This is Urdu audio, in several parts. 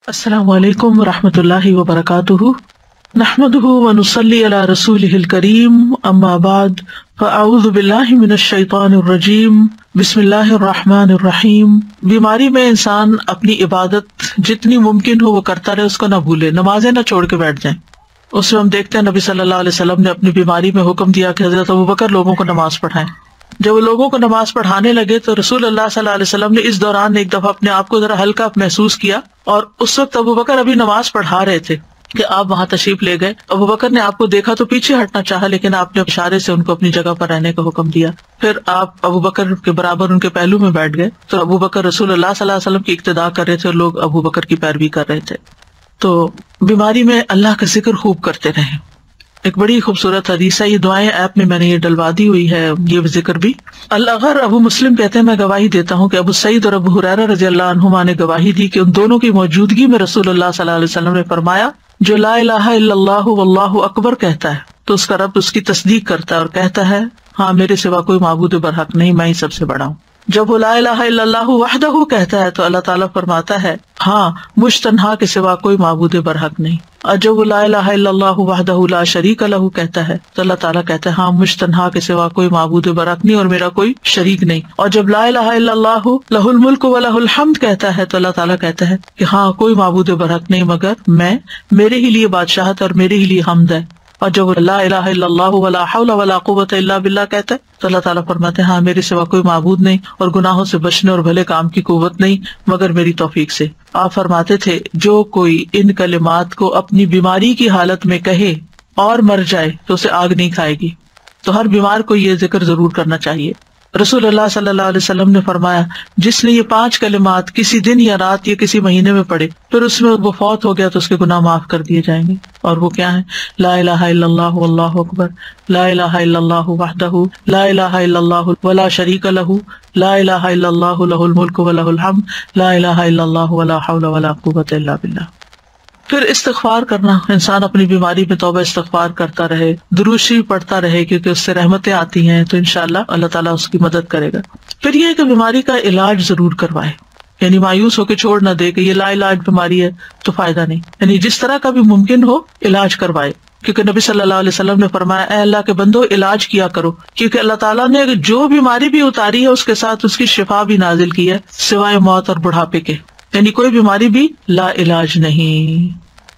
السلام علیکم ورحمۃ اللہ وبرکاتہ، نحمدہ ونصلی علی رسولہ الکریم، اما بعد فاعوذ باللہ من الشیطان الرجیم، بسم اللہ الرحمن الرحیم۔ بیماری میں انسان اپنی عبادت جتنی ممکن ہو وہ کرتا رہے، اس کو نہ بھولے، نمازیں نہ چھوڑ کے بیٹھ جائیں۔ اس میں ہم دیکھتے ہیں نبی صلی اللہ علیہ وسلم نے اپنی بیماری میں حکم دیا کہ حضرت ابوبکر لوگوں کو نماز پڑھائیں۔ جب وہ لوگوں کو نماز پڑھانے لگے تو رسول اللہ صلی اللہ علیہ وسلم نے اس دوران ایک دفعہ اپنے آپ کو ذرا ہلکا محسوس کیا، اور اس وقت ابوبکر ابھی نماز پڑھا رہے تھے کہ آپ وہاں تشریف لے گئے۔ ابوبکر نے آپ کو دیکھا تو پیچھے ہٹنا چاہا، لیکن آپ نے اشارے سے ان کو اپنی جگہ پر رہنے کا حکم دیا۔ پھر آپ ابوبکر کے برابر ان کے پہلو میں بیٹھ گئے، تو ابوبکر رسول اللہ صلی اللہ علیہ وسلم کی اقتداء کر رہے تھے اور لوگ ابوبکر کی پیروی کر رہے تھے۔ تو بیماری میں اللہ کا ذکر خوب کرتے رہیں۔ ایک بڑی خوبصورت حدیث ہے، یہ دعائیں ایپ میں نے یہ ڈلوا دی ہوئی ہے، یہ ذکر بھی۔ الاغر ابو مسلم کہتے ہیں، میں گواہی دیتا ہوں کہ ابو سعید اور ابو ہریرہ رضی اللہ عنہما نے گواہی دی کہ ان دونوں کی موجودگی میں رسول اللہ صلی اللہ علیہ وسلم نے فرمایا، جو لا الہ الا اللہ واللہ اکبر کہتا ہے تو اس کا رب اس کی تصدیق کرتا ہے اور کہتا ہے، ہاں میرے سوا کوئی معبود برحق نہیں، میں ہی سب سے بڑا ہوں۔ جب وہ لا الہ الا اللہ وحدہ کہتا ہے تو اللہ تعالیٰ فرماتا ہے، ہاں مجھ تنہا کے سوا کوئی معبود برحق نہیں۔ اور جب وہ لا الہ الا اللہ وحدہ لا شریک لہ کہتا ہے تو اللہ تعالیٰ کہتا ہے، ہاں مجھ تنہا کے سوا کوئی معبود برحق نہیں اور میرا کوئی شریک نہیں۔ اور جب لا الہ الا اللہ لہ الملک و لہ الحمد کہتا ہے تو اللہ تعالیٰ کہتا ہے کہ ہاں کوئی معبود برحق نہیں مگر میں، میرے ہی لیے بادشاہت اور میرے ہی لیے حمد ہے۔ اور جب لا الہ الا اللہ ولا حول ولا قوت الا باللہ کہتا ہے تو اللہ تعالیٰ فرماتے ہیں، ہاں میرے سوا کوئی معبود نہیں اور گناہوں سے بچنے اور بھلے کام کی قوت نہیں مگر میری توفیق سے۔ آپ فرماتے تھے، جو کوئی ان کلمات کو اپنی بیماری کی حالت میں کہے اور مر جائے تو اسے آگ نہیں کھائے گی۔ تو ہر بیمار کو یہ ذکر ضرور کرنا چاہیے۔ رسول اللہ صلی اللہ علیہ وسلم نے فرمایا، جس نے یہ 5 کلمات کسی دن یا رات یا کسی مہینے میں پڑھے پھر اس میں وہ فوت ہو گیا تو اس کے گناہ معاف کر دیے جائیں گے۔ اور وہ کیا ہے؟ لا الہ الا اللہ واللہ اکبر، لا الہ الا اللہ وحدہ لا الہ الا اللہ ولا شریک لہ، لا الہ الا اللہ لہ الملک و لہ الحمد، لا الہ الا اللہ ولا حول ولا قوت الا باللہ۔ پھر استغفار کرنا، انسان اپنی بیماری میں توبہ استغفار کرتا رہے، درود شریف پڑھتا رہے، کیونکہ اس سے رحمتیں آتی ہیں تو انشاءاللہ اللہ تعالیٰ اس کی مدد کرے گا۔ پھر یہ کہ بیماری کا علاج ضرور کروائے، یعنی مایوس ہو کے چھوڑ نہ دے کہ یہ لا علاج بیماری ہے تو فائدہ نہیں، یعنی جس طرح کا بھی ممکن ہو علاج کروائے، کیونکہ نبی صلی اللہ علیہ وسلم نے فرمایا، اے اللہ کے بندو علاج کیا کرو، کیونکہ اللہ تعالیٰ نے جو بیماری بھی اتاری ہے اس کے ساتھ اس کی شفا بھی نازل کی ہے، سوائے موت اور بڑھاپے کے، یعنی کوئی بیماری بھی لا علاج نہیں۔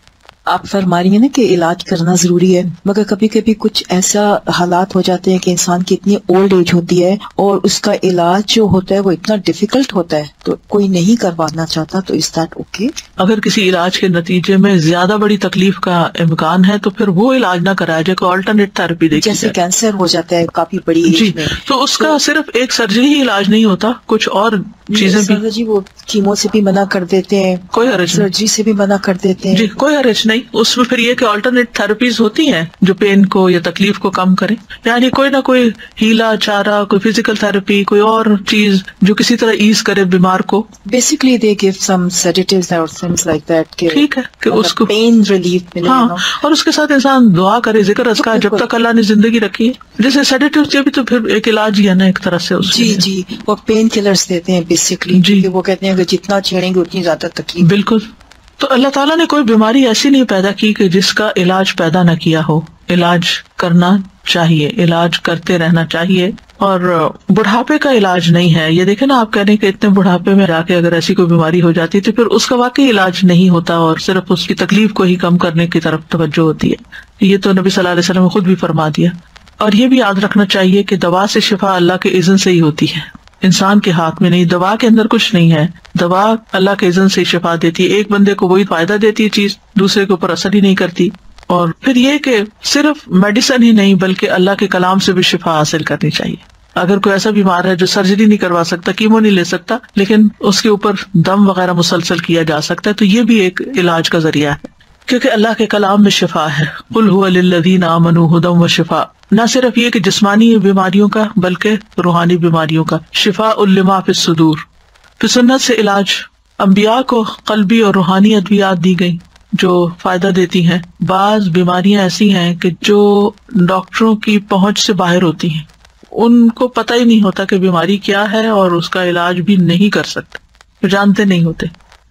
آپ فرما رہی ہیں نا کہ علاج کرنا ضروری ہے، مگر کبھی کبھی کچھ ایسا حالات ہو جاتے ہیں کہ انسان کی اتنی اولڈ ایج ہوتی ہے اور اس کا علاج جو ہوتا ہے وہ اتنا ڈیفیکلٹ ہوتا ہے تو کوئی نہیں کروانا چاہتا، تو از دیٹ اوکے؟ اگر کسی علاج کے نتیجے میں زیادہ بڑی تکلیف کا امکان ہے تو پھر وہ علاج نہ کرایا جائے، کوئی آلٹرنیٹ تھراپی دیکھی جیسے جائے۔ کینسر ہو جاتا ہے کافی بڑی ایج میں، تو اس کا صرف ایک سرجری ہی علاج نہیں ہوتا، کچھ اور چیزیں بھی۔ جی وہ کیمو سے بھی منع کر دیتے ہیں، کوئی حرج نہیں، سرجری سے بھی منع کر دیتے ہیں۔ جی کوئی حرج نہیں، اس میں پھر یہ کہ آلٹرنیٹ تھراپیز ہوتی ہیں جو پین کو یا تکلیف کو کم کریں، یعنی کوئی نہ کوئی ہیلا چارہ، کوئی فزیکل تھراپی، کوئی اور چیز جو کسی طرح ایز کرے بیمار کو۔ بیسکلی دے گیو سم سیڈیٹیوز اور things like that کہ ٹھیک ہے کہ اس کو پین ریلیف ملے۔ ہاں، اور اس کے ساتھ انسان دعا کرے، ذکر اذکار جب تک اللہ نے زندگی رکھی ہے، جیسے سیڈیٹیوز یہ بھی تو پھر ایک علاج ہی ہے نا ایک طرح سے اس جی جی، وہ پین کلرز دیتے ہیں بیسکلی، جی وہ کہتے ہیں کہ جتنا چھیڑیں گے اتنی زیادہ تکلیف۔ بالکل۔ تو اللہ تعالیٰ نے کوئی بیماری ایسی نہیں پیدا کی کہ جس کا علاج پیدا نہ کیا ہو، علاج کرنا چاہیے، علاج کرتے رہنا چاہیے۔ اور بڑھاپے کا علاج نہیں ہے، یہ دیکھیں نا، آپ کہہ رہے ہیں کہ اتنے بڑھاپے میں جا کے اگر ایسی کوئی بیماری ہو جاتی تو پھر اس کا واقعی علاج نہیں ہوتا اور صرف اس کی تکلیف کو ہی کم کرنے کی طرف توجہ ہوتی ہے۔ یہ تو نبی صلی اللہ علیہ وسلم نے خود بھی فرما دیا۔ اور یہ بھی یاد رکھنا چاہیے کہ دوا سے شفا اللہ کے اذن سے ہی ہوتی ہے، انسان کے ہاتھ میں نہیں، دوا کے اندر کچھ نہیں ہے، دوا اللہ کے اذن سے شفا دیتی ہے، ایک بندے کو وہی فائدہ دیتی ہے چیز، دوسرے کے اوپر اثر ہی نہیں کرتی۔ اور پھر یہ کہ صرف میڈیسن ہی نہیں بلکہ اللہ کے کلام سے بھی شفا حاصل کرنی چاہیے۔ اگر کوئی ایسا بیمار ہے جو سرجری نہیں کروا سکتا، کیمو نہیں لے سکتا، لیکن اس کے اوپر دم وغیرہ مسلسل کیا جا سکتا ہے تو یہ بھی ایک علاج کا ذریعہ ہے، کیونکہ اللہ کے کلام میں شفا ہے۔ قل هو للذین آمنوا ھدی وشفاء، نہ صرف یہ کہ جسمانی بیماریوں کا بلکہ روحانی بیماریوں کا، شفاء لما فی الصدور۔ پھر سنت سے علاج، انبیاء کو قلبی اور روحانی ادویات دی گئی جو فائدہ دیتی ہیں۔ بعض بیماریاں ایسی ہیں کہ جو ڈاکٹروں کی پہنچ سے باہر ہوتی ہیں، ان کو پتہ ہی نہیں ہوتا کہ بیماری کیا ہے اور اس کا علاج بھی نہیں کر سکتے، جانتے نہیں ہوتے۔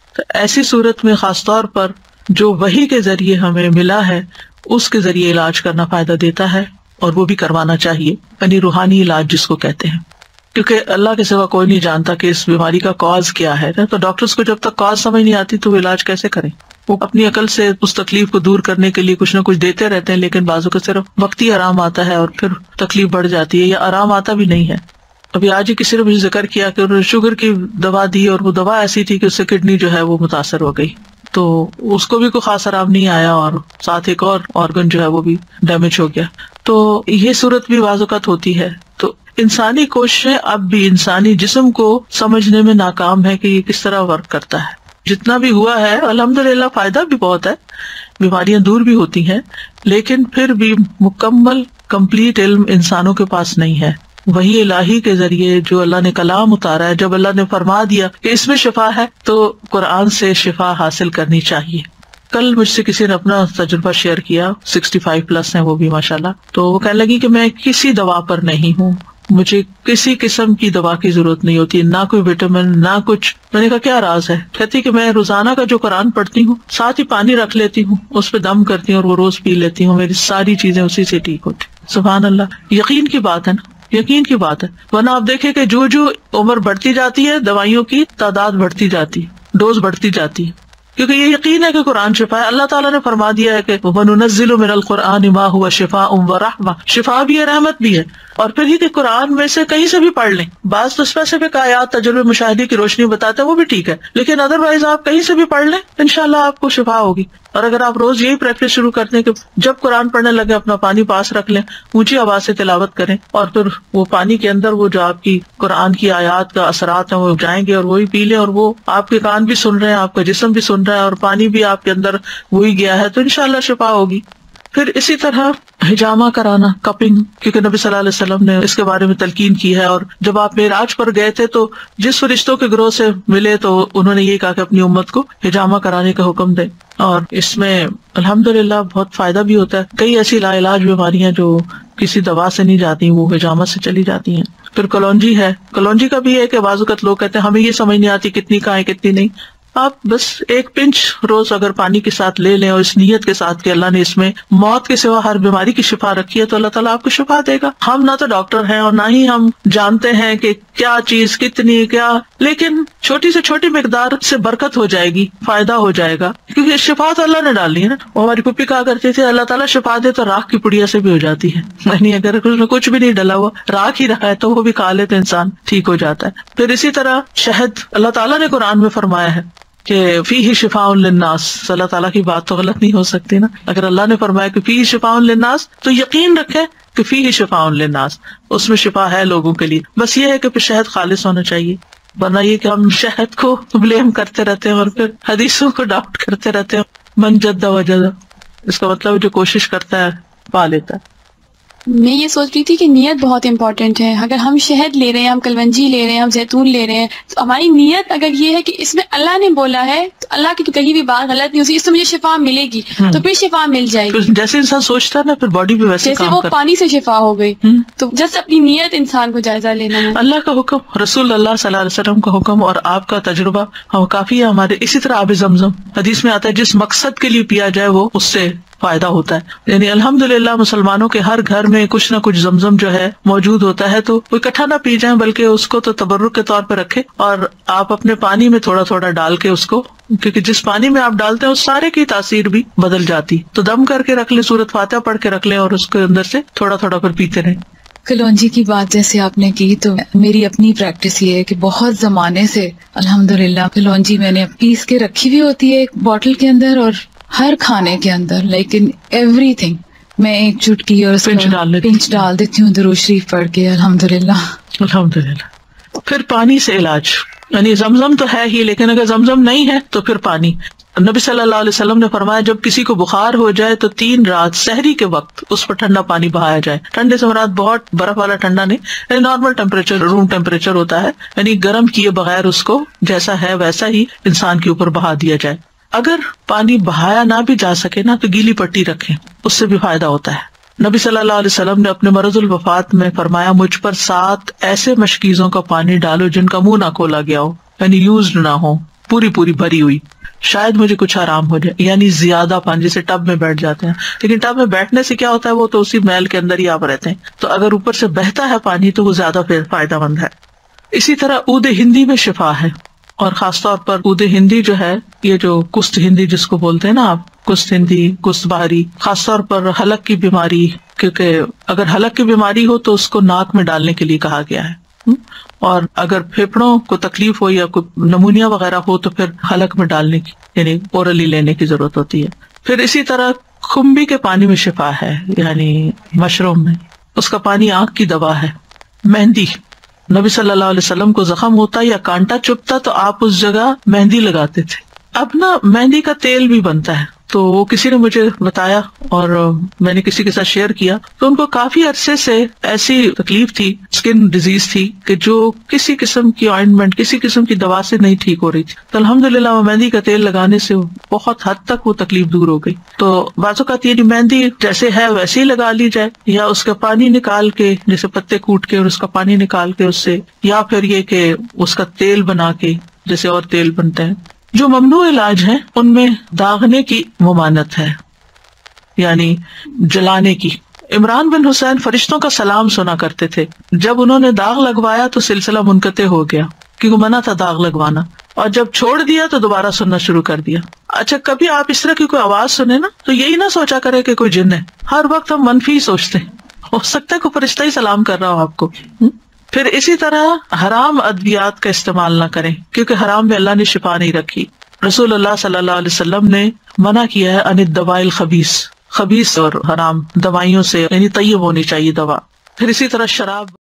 تو ایسی صورت میں خاص طور پر جو وحی کے ذریعے ہمیں ملا ہے اس کے ذریعے علاج کرنا فائدہ دیتا ہے، اور وہ بھی کروانا چاہیے، یعنی روحانی علاج جس کو کہتے ہیں، کیونکہ اللہ کے سوا کوئی نہیں جانتا کہ اس بیماری کا کاز کیا ہے، تو ڈاکٹرز کو جب تک کاز سمجھ نہیں آتی تو وہ علاج کیسے کریں؟ وہ اپنی عقل سے اس تکلیف کو دور کرنے کے لیے کچھ نہ کچھ دیتے رہتے ہیں، لیکن بعضوں کا صرف وقتی آرام آتا ہے اور پھر تکلیف بڑھ جاتی ہے یا آرام آتا بھی نہیں ہے۔ ابھی آج ہی کسی نے مجھے ذکر کیا کہ انہوں نے شوگر کی دوا دی اور وہ دوا ایسی تھی کہ اس سے کڈنی جو ہے وہ متاثر ہو گئی، تو اس کو بھی کوئی خاص آرام نہیں آیا اور ساتھ ایک اور آرگن جو ہے وہ بھی ڈیمیج ہو گیا۔ تو یہ صورت بھی بعض اوقات ہوتی ہے۔ تو انسانی کوششیں اب بھی انسانی جسم کو سمجھنے میں ناکام ہے کہ یہ کس طرح ورک کرتا ہے۔ جتنا بھی ہوا ہے الحمدللہ فائدہ بھی بہت ہے، بیماریاں دور بھی ہوتی ہیں، لیکن پھر بھی مکمل کمپلیٹ علم انسانوں کے پاس نہیں ہے۔ وہی الہی کے ذریعے جو اللہ نے کلام اتارا ہے، جب اللہ نے فرما دیا کہ اس میں شفا ہے تو قرآن سے شفا حاصل کرنی چاہیے۔ کل مجھ سے کسی نے اپنا تجربہ شیئر کیا، 65+ ہیں وہ بھی ماشاءاللہ، تو وہ کہنے لگی کہ میں کسی دوا پر نہیں ہوں، مجھے کسی قسم کی دوا کی ضرورت نہیں ہوتی، نہ کوئی وٹامن نہ کچھ۔ میں نے کہا کیا راز ہے؟ کہتی کہ میں روزانہ کا جو قرآن پڑھتی ہوں ساتھ ہی پانی رکھ لیتی ہوں، اس پہ دم کرتی ہوں اور وہ روز پی لیتی ہوں، میری ساری چیزیں اسی سے ٹھیک ہوتی۔ سبحان اللہ، یقین کی بات ہے نا، یقین کی بات ہے۔ ورنہ آپ دیکھیں کہ جو جو عمر بڑھتی جاتی ہے دوائیوں کی تعداد بڑھتی جاتی ہے، ڈوز بڑھتی جاتی ہے، کیونکہ یہ یقین ہے کہ قرآن شفا ہے۔ اللہ تعالیٰ نے فرما دیا ہے کہ وَنُنَزِّلُ مِنَ الْقُرْآنِ مَا هُوَ شِفَاءٌ وَرَحْمَةٌ، شفا بھی ہے، رحمت بھی ہے۔ اور پھر یہ کہ قرآن میں سے کہیں سے بھی پڑھ لیں، بعض تو اسپیسیفک آیات تجربے مشاہدے کی روشنی بتاتے ہیں، وہ بھی ٹھیک ہے، لیکن ادروائز آپ کہیں سے بھی پڑھ لیں انشاءاللہ آپ کو شفا ہوگی۔ اور اگر آپ روز یہی پریکٹس شروع کرتے ہیں کہ جب قرآن پڑھنے لگے اپنا پانی پاس رکھ لیں، اونچی آواز سے تلاوت کریں، اور پھر وہ پانی کے اندر وہ جو آپ کی قرآن کی آیات کا اثرات ہیں وہ جائیں گے اور وہی پی لیں، اور وہ آپ کے کان بھی سن رہے ہیں، آپ کا جسم بھی سن رہا ہے، اور پانی بھی آپ کے اندر وہی گیا ہے، تو انشاءاللہ شفا ہوگی۔ پھر اسی طرح ہجامہ کرانا، کپنگ، کیونکہ نبی صلی اللہ علیہ وسلم نے اس کے بارے میں تلقین کی ہے، اور جب آپ معراج پر گئے تھے تو جس فرشتوں کے گروہ سے ملے تو انہوں نے یہ کہا کہ اپنی امت کو ہجامہ کرانے کا حکم دیں، اور اس میں الحمدللہ بہت فائدہ بھی ہوتا ہے۔ کئی ایسی لا علاج بیماریاں جو کسی دوا سے نہیں جاتی وہ ہجامہ سے چلی جاتی ہیں۔ پھر کلونجی ہے، کلونجی کا بھی ہے کہ بعض اوقات لوگ کہتے ہیں ہمیں یہ سمجھ نہیں آتی کتنی کہاں ہے کتنی نہیں، آپ بس ایک پنچ روز اگر پانی کے ساتھ لے لیں اور اس نیت کے ساتھ کہ اللہ نے اس میں موت کے سوا ہر بیماری کی شفا رکھی ہے تو اللہ تعالیٰ آپ کو شفا دے گا۔ ہم نہ تو ڈاکٹر ہیں اور نہ ہی ہم جانتے ہیں کہ کیا چیز کتنی کیا، لیکن چھوٹی سے چھوٹی مقدار سے برکت ہو جائے گی، فائدہ ہو جائے گا، کیونکہ شفا تو اللہ نے ڈالی ہے نا۔ وہ ہماری پپی کہا کرتے تھے اللہ تعالیٰ شفا دے تو راکھ کی پڑیا سے بھی ہو جاتی ہے، یعنی اگر کچھ بھی نہیں ڈلا ہوا راکھ ہی رہا ہے تو وہ بھی کھا لے تو انسان ٹھیک ہو جاتا ہے۔ پھر اسی طرح شہد، اللہ تعالیٰ نے قرآن میں فرمایا ہے کہ فیہ شفاء للناس، اللہ تعالیٰ کی بات تو غلط نہیں ہو سکتی نا۔ اگر اللہ نے فرمایا کہ فیہ شفاء للناس تو یقین رکھیں کہ فیہ شفاء للناس، اس میں شفا ہے لوگوں کے لیے۔ بس یہ ہے کہ پھر شہد خالص ہونا چاہیے، ورنہ یہ کہ ہم شہد کو بلیم کرتے رہتے ہیں اور پھر حدیثوں کو ڈاؤٹ کرتے رہتے ہیں۔ من جد وجد، اس کا مطلب جو کوشش کرتا ہے پا لیتا ہے۔ میں یہ سوچ رہی تھی کہ نیت بہت امپورٹنٹ ہے۔ اگر ہم شہد لے رہے ہیں، ہم کلونجی لے رہے ہیں، ہم زیتون لے رہے ہیں، تو ہماری نیت اگر یہ ہے کہ اس میں اللہ نے بولا ہے تو اللہ کی تو کہیں بھی بات غلط نہیں ہوتی، اس سے مجھے شفا ملے گی تو پھر شفا مل جائے گی۔ جیسے انسان سوچتا ہے نا پھر باڈی بھی ویسے جیسے کام وہ کرتا ہے۔ پانی سے شفا ہو گئی، تو جس اپنی نیت انسان کو جائزہ لینا ہے۔ اللہ کا حکم، رسول اللہ صلی اللہ علیہ وسلم کا حکم اور آپ کا تجربہ ہم کافی ہے ہمارے۔ اسی طرح آب زمزم حدیث میں آتا ہے جس مقصد کے لیے پیا جائے وہ اس سے فائدہ ہوتا ہے، یعنی الحمدللہ مسلمانوں کے ہر گھر میں کچھ نہ کچھ زمزم جو ہے موجود ہوتا ہے، تو وہ اکٹھا نہ پی جائیں بلکہ اس کو تو تبرک کے طور پہ رکھیں، اور آپ اپنے پانی میں تھوڑا تھوڑا ڈال کے اس کو، کیونکہ جس پانی میں آپ ڈالتے ہیں اس سارے کی تاثیر بھی بدل جاتی، تو دم کر کے رکھ لیں، سورۃ فاتحہ پڑھ کے رکھ لیں اور اس کے اندر سے تھوڑا تھوڑا کر پیتے رہیں۔ کلونجی کی بات جیسے آپ نے کی تو میری اپنی پریکٹس یہ ہے کہ بہت زمانے سے الحمدللہ کلونجی میں نے پیس کے رکھی ہوئی ہوتی ہے ایک بوٹل کے اندر، اور ہر کھانے کے اندر، لیکن ایوری تھنگ میں ایک چٹکی اور پنچ ڈال دیتی ہوں درود شریف پڑھ کے، الحمدللہ۔ الحمدللہ۔ پھر پانی سے علاج، یعنی زمزم تو ہے ہی، لیکن اگر زمزم نہیں ہے تو پھر پانی۔ نبی صلی اللہ علیہ وسلم نے فرمایا جب کسی کو بخار ہو جائے تو 3 رات سحری کے وقت اس پر ٹھنڈا پانی بہایا جائے۔ ٹھنڈے سے مراد بہت برف والا ٹھنڈا نہیں، یعنی نارمل ٹیمپریچر، روم ٹیمپریچر ہوتا ہے، یعنی گرم کیے بغیر اس کو جیسا ہے ویسا ہی انسان کے اوپر بہا دیا جائے۔ اگر پانی بہایا نہ بھی جا سکے نا تو گیلی پٹی رکھیں، اس سے بھی فائدہ ہوتا ہے۔ نبی صلی اللہ علیہ وسلم نے اپنے مرض الوفات میں فرمایا مجھ پر 7 ایسے مشکیزوں کا پانی ڈالو جن کا منہ نہ کھولا گیا ہو، یعنی یوزڈ نہ ہو، پوری پوری بھری ہوئی، شاید مجھے کچھ آرام ہو جائے، یعنی زیادہ پانی، جیسے ٹب میں بیٹھ جاتے ہیں، لیکن ٹب میں بیٹھنے سے کیا ہوتا ہے، وہ تو اسی میل کے اندر ہی آپ رہتے ہیں، تو اگر اوپر سے بہتا ہے پانی تو وہ زیادہ فائدہ مند ہے۔ اسی طرح عود ہندی میں شفا ہے، اور خاص طور پر عود ہندی جو ہے، یہ جو کست ہندی جس کو بولتے ہیں نا آپ، کست ہندی، کست بہاری، خاص طور پر حلق کی بیماری، کیونکہ اگر حلق کی بیماری ہو تو اس کو ناک میں ڈالنے کے لیے کہا گیا ہے، اور اگر پھیپھڑوں کو تکلیف ہو یا کوئی نمونیا وغیرہ ہو تو پھر حلق میں ڈالنے کی، یعنی اورلی لینے کی ضرورت ہوتی ہے۔ پھر اسی طرح خمبی کے پانی میں شفا ہے، یعنی مشروم میں، اس کا پانی آنکھ کی دوا ہے۔ مہندی، نبی صلی اللہ علیہ وسلم کو زخم ہوتا یا کانٹا چبھتا تو آپ اس جگہ مہندی لگاتے تھے۔ اب نا مہندی کا تیل بھی بنتا ہے، تو وہ کسی نے مجھے بتایا اور میں نے کسی کے ساتھ شیئر کیا، تو ان کو کافی عرصے سے ایسی تکلیف تھی، اسکن ڈیزیز تھی، کہ جو کسی قسم کی آئنٹمنٹ، کسی قسم کی دوا سے نہیں ٹھیک ہو رہی تھی، تو الحمدللہ وہ مہندی کا تیل لگانے سے بہت حد تک وہ تکلیف دور ہو گئی۔ تو بعض اوقات یہ مہندی جیسے ہے ویسے ہی لگا لی جائے، یا اس کا پانی نکال کے، جیسے پتے کوٹ کے اور اس کا پانی نکال کے اس سے، یا پھر یہ کہ اس کا تیل بنا کے، جیسے اور تیل بنتے ہیں۔ جو ممنوع علاج ہیں ان میں داغنے کی ممانعت ہے، یعنی جلانے کی۔ عمران بن حسین فرشتوں کا سلام سنا کرتے تھے، جب انہوں نے داغ لگوایا تو سلسلہ منقطع ہو گیا، کیونکہ منع تھا داغ لگوانا، اور جب چھوڑ دیا تو دوبارہ سننا شروع کر دیا۔ اچھا، کبھی آپ اس طرح کی کوئی آواز سنے نا تو یہی نہ سوچا کرے کہ کوئی جن ہے، ہر وقت ہم منفی سوچتے ہیں، ہو سکتا ہے کوئی فرشتہ ہی سلام کر رہا ہو آپ کو۔ پھر اسی طرح حرام ادویات کا استعمال نہ کریں، کیونکہ حرام میں اللہ نے شفا نہیں رکھی۔ رسول اللہ صلی اللہ علیہ وسلم نے منع کیا ہے ان الدواء الخبیث، خبیث اور حرام دوائیوں سے، یعنی طیب ہونی چاہیے دوا۔ پھر اسی طرح شراب